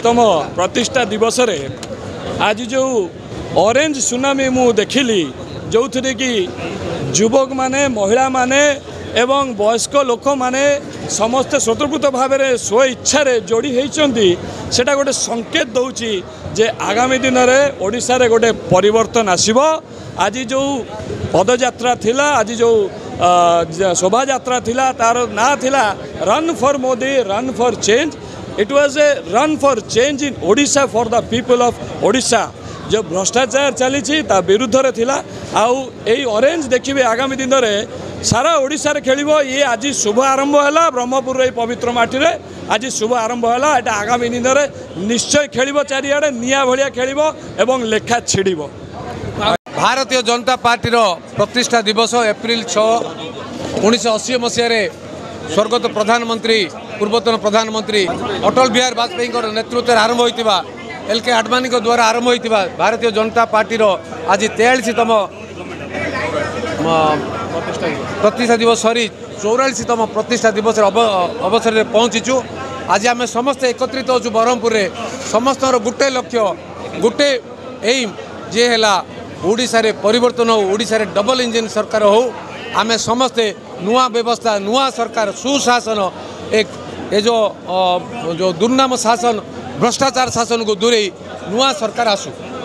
43तम प्रतिष्ठा दिवस रे आज जो ऑरेंज सुनामी मु देखिली जो थे कि युवक माने महिला माने एवं वयस्क लोक माने समस्ते स्वतंत्र भाव में स्व इच्छा जोड़ी होती सेटा गोटे संकेत दौची जे आगामी दिन में ओडिशा रे गोटे परिवर्तन आसीबो। आज जो पदयात्रा थिला आज जो शोभा यात्रा थिला तार ना थिला run for Modi run for change. It was a run for change in Odisha for the people of Odisha. जो भ्रष्टाचार चली विरुद्ध रे थिला आउ एई ऑरेंज देखिए आगामी दिन में सारा ओडिशा रे खेलिबो। ये आज शुभ आरंभ है ब्रह्मपुर पवित्र माटी रे आज शुभ आरंभ है। एटा आगामी दिन में निश्चय खेलिबो चारिआडे निया भलिया खेलिबो एवं लेखा छिड़िबो। भारतीय जनता पार्टी प्रतिष्ठा दिवस एप्रिल 6 1980 मसीह स्वर्गत प्रधानमंत्री पूर्वतन प्रधानमंत्री अटल बिहारी वाजपेयी नेतृत्व आरंभ होता एल.के. आडवाणी द्वारा आरंभ होता भारतीय जनता पार्टी आज 43तम प्रतिष्ठा दिवस सरी 44तम प्रतिष्ठा दिवस अवसर में पहुँचीचु। आज आम समस्त एकत्रित होचु ब्रह्मपुर में समस्त गोटे लक्ष्य गोटे एम जे है ओडिशा रे परिवर्तन हो ओडिशा रे डबल इंजन सरकार हो आम समस्ते नुआ व्यवस्था नुआ सरकार सुशासन एक ये जो दुर्नाम शासन भ्रष्टाचार शासन को दूरे नुआ सरकार आसू।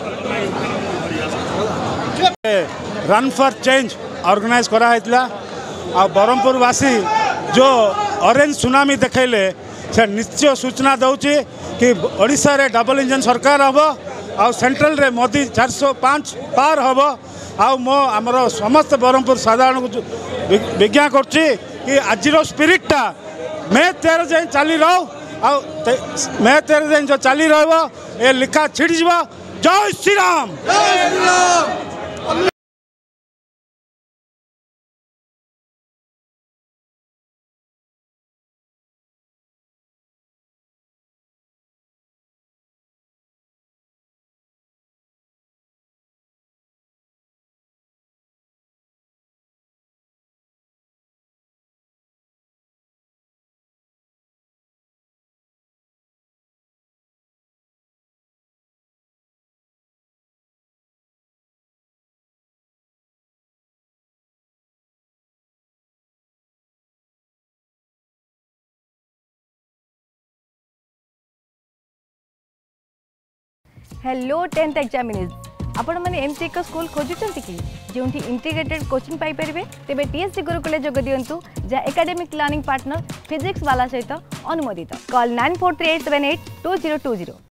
रन फॉर चेंज ऑर्गेनाइज करा आ ब्रह्मपुरवासी जो ऑरेंज सुनामी देखले से निश्चय सूचना दौची कि ओडिशा रे डबल इंजन सरकार हम आ सेंट्रल रे मोदी 405 पार हम आमर समस्त ब्रह्मपुर साधारण को विज्ञा करछि कि आज स्पिरिटा मे 13 जाए चली रहो मे 13 जाए जो चली रहो ये लिखा छिड़ जा। जय Shri Ram. Hello 10th examinees आपण मैंने एमसी एक स्कूल खोजुंट कि जो इंटीग्रेटेड कोचिंग पाई परिबे तेबे टीएससी गुरुकुल जोग दियंतु जा एकेडमिक लर्निंग पार्टनर फिजिक्स वाला सहित अनुमोदित। कॉल 9438782020।